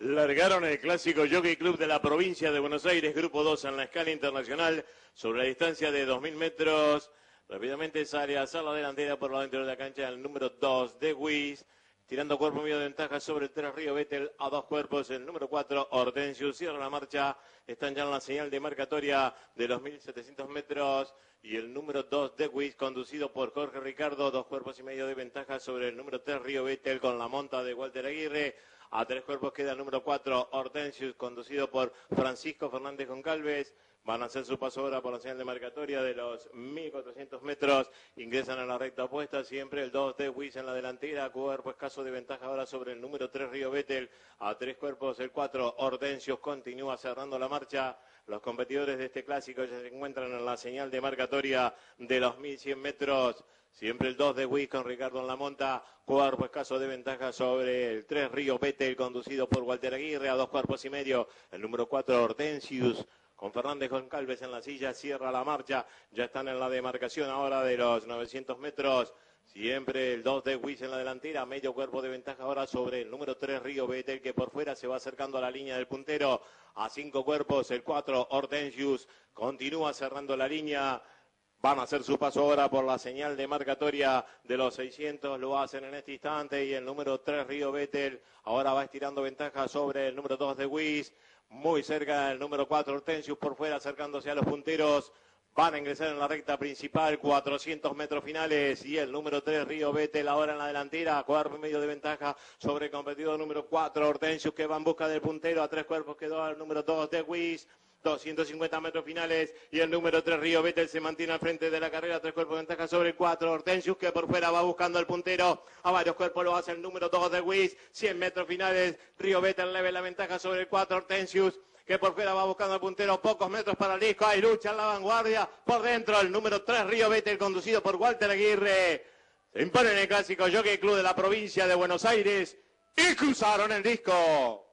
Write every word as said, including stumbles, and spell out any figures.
Largaron el clásico Jockey Club de la provincia de Buenos Aires, grupo dos en la escala internacional, sobre la distancia de dos mil metros. Rápidamente sale a hacer la delantera por la dentro de la cancha el número dos de Wiz, tirando cuerpo medio de ventaja sobre el tres Río Betel a dos cuerpos. El número cuatro, Hortensius, cierra la marcha. Están ya en la señal de marcatoria de los mil setecientos metros. Y el número dos de Wiz, conducido por Jorge Ricardo, dos cuerpos y medio de ventaja sobre el número tres Río Betel con la monta de Walter Aguirre. A tres cuerpos queda el número cuatro, Hortensius, conducido por Francisco Fernández Goncalves. Van a hacer su paso ahora por la señal de marcatoria de los mil cuatrocientos metros. Ingresan a la recta opuesta, siempre el dos de Wiz en la delantera. Cuerpo escaso de ventaja ahora sobre el número tres Río Betel. A tres cuerpos el cuatro, Hortensius, continúa cerrando la marcha. Los competidores de este clásico ya se encuentran en la señal de marcatoria de los mil cien metros. Siempre el dos de Wiz con Ricardo en la monta. Cuerpo escaso de ventaja sobre el tres Río Betel, conducido por Walter Aguirre. A dos cuerpos y medio el número cuatro, Hortensius, con Fernández Goncalves en la silla, cierra la marcha. Ya están en la demarcación ahora de los novecientos metros. Siempre el dos de Wiz en la delantera, medio cuerpo de ventaja ahora sobre el número tres Río Betel, que por fuera se va acercando a la línea del puntero. A cinco cuerpos el cuatro, Hortensius, continúa cerrando la línea. Van a hacer su paso ahora por la señal de marcatoria de los seiscientos, lo hacen en este instante, y el número tres Río Betel ahora va estirando ventaja sobre el número dos de Wiz. Muy cerca el número cuatro, Hortensius, por fuera acercándose a los punteros. Van a ingresar en la recta principal, cuatrocientos metros finales, y el número tres Río Betel ahora en la delantera, cuerpo y medio de ventaja sobre el competidor número cuatro, Hortensius, que va en busca del puntero. A tres cuerpos quedó el número dos de Wiz. doscientos cincuenta metros finales, y el número tres Río Betel se mantiene al frente de la carrera. Tres cuerpos de ventaja sobre el cuatro, Hortensius, que por fuera va buscando el puntero. A varios cuerpos lo hace el número dos de Wiz. cien metros finales, Río Betel leve la ventaja sobre el cuatro, Hortensius, que por fuera va buscando el puntero. Pocos metros para el disco, hay lucha en la vanguardia. Por dentro el número tres Río Betel, conducido por Walter Aguirre. Se impone en el clásico Jockey Club de la provincia de Buenos Aires y cruzaron el disco.